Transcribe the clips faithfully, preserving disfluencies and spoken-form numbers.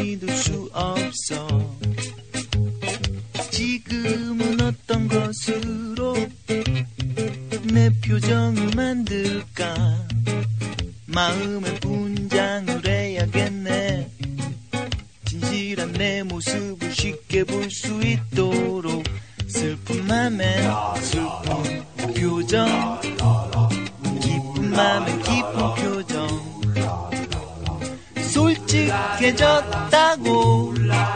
믿을 수 없어. 지금은 어떤 것으로 내 표정을 만들까? 마음의 분장을 해야겠네. 진실한 내 모습을 쉽게 볼 수 있도록 슬픈 맘에 슬픈 표정, 기쁜 맘에 기쁜 표정. 솔직해졌다고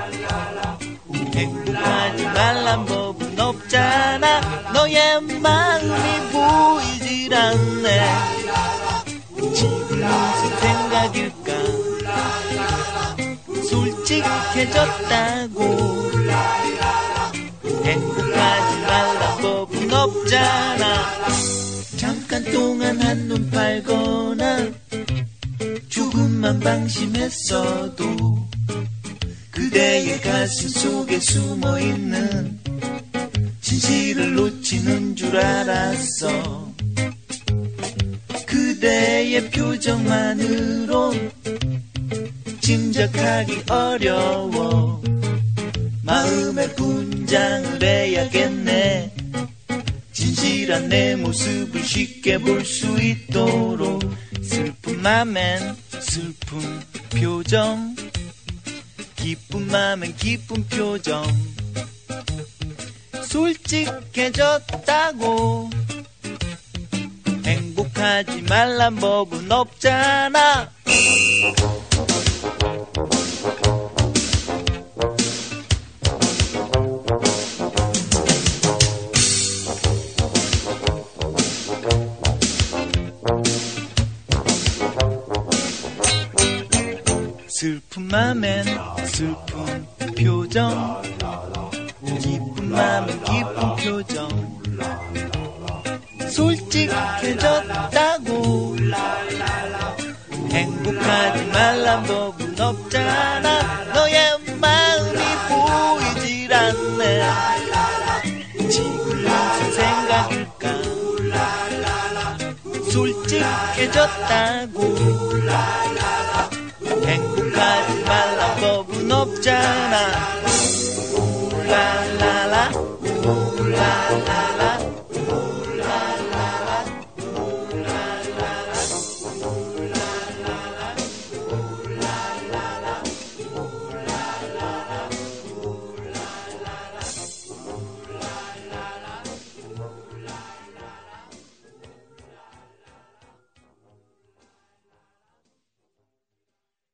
행복하지 말란 법은 없잖아. 너의 마음이 보이질 않네. 지금 무슨 생각일까? 솔직해졌다고 행복하지 말란 법은 없잖아. 잠깐 동안 한눈 팔거나 조금만 방심했어도 그대의 가슴 속에 숨어있는 진실을 놓치는 줄 알았어. 그대의 표정만으론 짐작하기 어려워. 마음의 분장을 해야겠네. 진실한 내 모습을 쉽게 볼 수 있도록 슬픈 맘엔 슬픈 표정, 기쁜 맘엔 기쁜 표정. 솔직해졌다고 행복하지 말란 법은 없잖아. 슬픈 맘엔 슬픈 표정, 기쁜 맘엔 기쁜 표정. 솔직해졌다고 행복하지 말란 법은 없잖아. 너의 마음이 보이질 않네. 지금 무슨 생각일까? 솔직해졌다고 행복하지 말란 법은 없잖아. 라라라 라라라